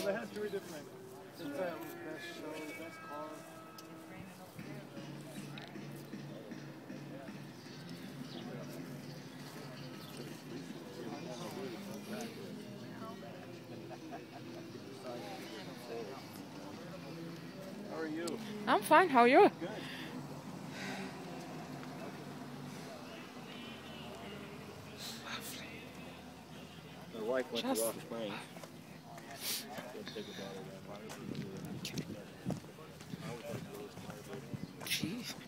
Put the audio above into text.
they had 3 different. Since that was best show, best car. How are you? I'm fine. How are you? Good. My wife went to Rock Springs. Jeez.